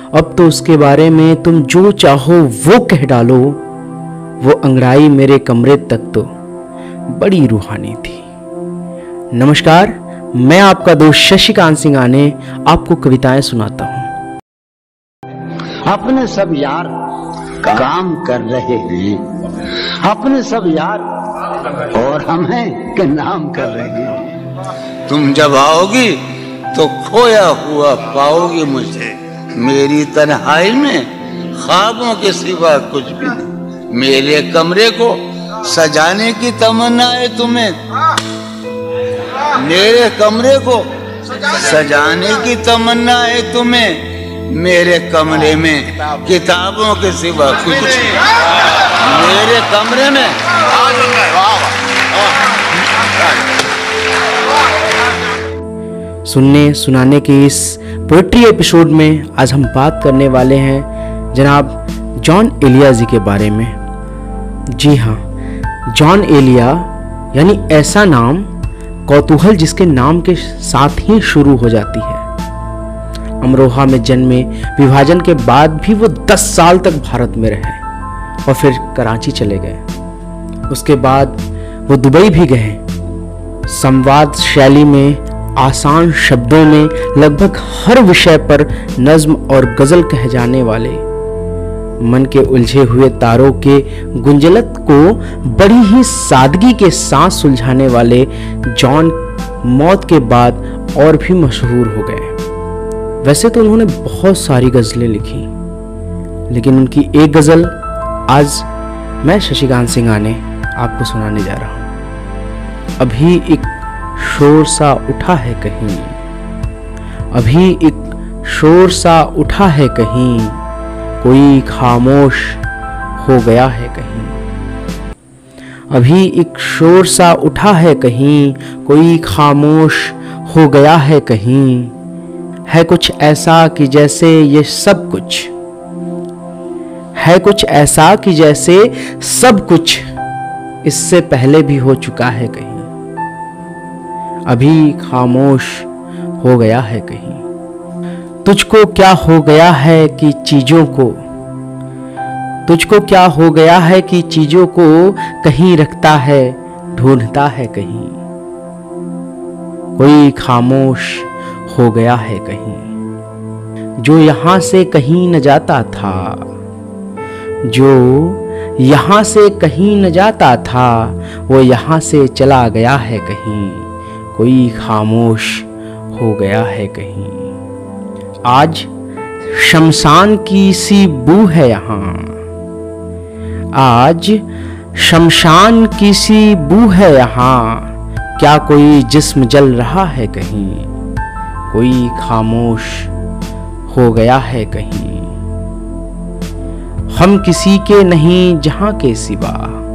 अब तो उसके बारे में तुम जो चाहो वो कह डालो। वो अंगड़ाई मेरे कमरे तक तो बड़ी रूहानी थी। नमस्कार, मैं आपका दोस्त शशिकांत सिंघाने आपको कविताएं सुनाता हूँ। अपने सब यार काम कर रहे हैं, अपने सब यार और हम हैं के नाम कर रहे हैं। तुम जब आओगी तो खोया हुआ पाओगी मुझे, मेरी तन्हाई में ख्वाबों के सिवा कुछ भी नहीं। मेरे कमरे को सजाने की तमन्ना है तुम्हें, मेरे कमरे को सजाने की तमन्ना है तुम्हें। मेरे कमरे में किताबों के सिवा कुछ नहीं, मेरे कमरे में। सुनने सुनाने के इस पोएट्री एपिसोड में आज हम बात करने वाले हैं जनाब जॉन एलिया जी के बारे में। जी हाँ, जॉन एलिया यानी ऐसा नाम कौतूहल जिसके नाम के साथ ही शुरू हो जाती है। अमरोहा में जन्मे, विभाजन के बाद भी वो 10 साल तक भारत में रहे और फिर कराची चले गए। उसके बाद वो दुबई भी गए। संवाद शैली में, आसान शब्दों में लगभग हर विषय पर नज्म और गजल कह जाने वाले, मन के उलझे हुए तारों के गुंजलत को बड़ी ही सादगी के साथ सुलझाने वाले जॉन मौत के बाद और भी मशहूर हो गए। वैसे तो उन्होंने बहुत सारी गजलें लिखी, लेकिन उनकी एक गजल आज मैं शशिकांत सिंघाने आपको सुनाने जा रहा हूं। अभी एक शोर सा उठा है कहीं, अभी एक शोर सा उठा है कहीं, कोई खामोश हो गया है कहीं। अभी एक शोर सा उठा है कहीं, कोई खामोश हो गया है कहीं। है कुछ ऐसा कि जैसे ये सब कुछ, है कुछ ऐसा कि जैसे सब कुछ इससे पहले भी हो चुका है कहीं। अभी खामोश हो गया है कहीं। तुझको क्या हो गया है कि चीजों को, तुझको क्या हो गया है कि चीजों को कहीं रखता है, ढूंढता है कहीं। कोई खामोश हो गया है कहीं, जो यहां से कहीं न जाता था, जो यहां से कहीं न जाता था, वो यहां से चला गया है कहीं। कोई खामोश हो गया है कहीं। आज शमशान की सी बू है यहाँ, आज शमशान की सी बू है यहाँ। क्या कोई जिस्म जल रहा है कहीं, कोई खामोश हो गया है कहीं। हम किसी के नहीं जहां के सिवा,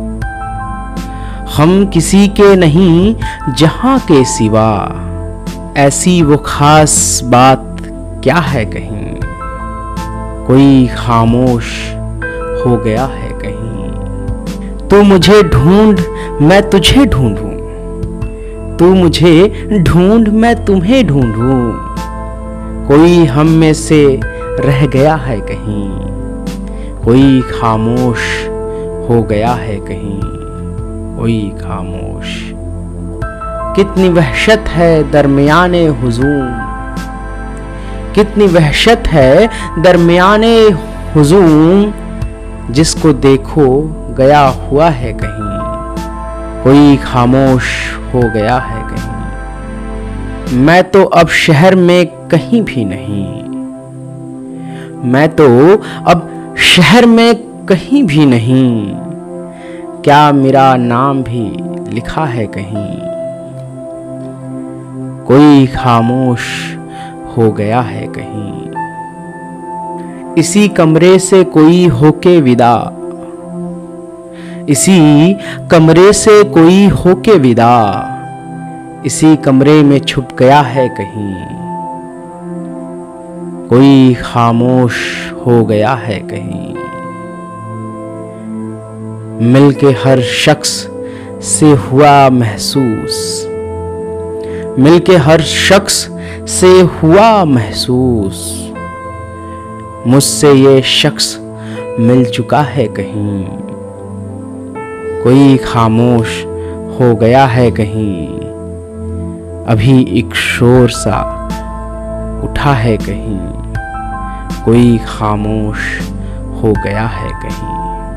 हम किसी के नहीं जहां के सिवा। ऐसी वो खास बात क्या है कहीं, कोई खामोश हो गया है कहीं। तू मुझे ढूंढ मैं तुझे ढूंढूं, तू मुझे ढूंढ मैं तुम्हें ढूंढूं। कोई हम में से रह गया है कहीं, कोई खामोश हो गया है कहीं। कोई खामोश। कितनी वहशत है दरमियाने हुजूम, कितनी वहशत है दरमियाने हुजूम। जिसको देखो गया हुआ है कहीं, कोई खामोश हो गया है कहीं। मैं तो अब शहर में कहीं भी नहीं, मैं तो अब शहर में कहीं भी नहीं। क्या मेरा नाम भी लिखा है कहीं, कोई खामोश हो गया है कहीं। इसी कमरे से कोई होके विदा, इसी कमरे से कोई होके विदा। इसी कमरे में छुप गया है कहीं, कोई खामोश हो गया है कहीं। मिलके हर शख्स से हुआ महसूस, मिलके हर शख्स से हुआ महसूस। मुझसे ये शख्स मिल चुका है कहीं, कोई खामोश हो गया है कहीं, अभी एक शोर सा उठा है कहीं, कोई खामोश हो गया है कहीं।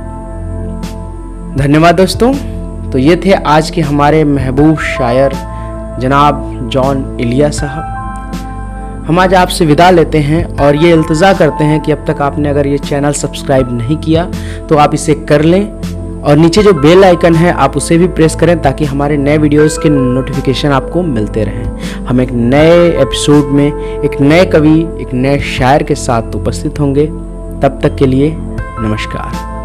धन्यवाद दोस्तों। तो ये थे आज के हमारे महबूब शायर जनाब जॉन एलिया साहब। हम आज आपसे विदा लेते हैं और ये इल्तिजा करते हैं कि अब तक आपने अगर ये चैनल सब्सक्राइब नहीं किया तो आप इसे कर लें और नीचे जो बेल आइकन है आप उसे भी प्रेस करें ताकि हमारे नए वीडियोस के नोटिफिकेशन आपको मिलते रहें। हम एक नए एपिसोड में एक नए कवि, एक नए शायर के साथ उपस्थित होंगे। तब तक के लिए नमस्कार।